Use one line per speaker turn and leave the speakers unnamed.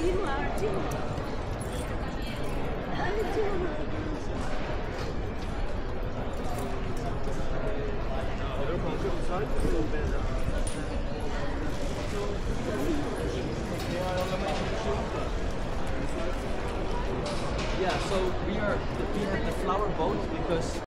Yeah, so we have the flower boat because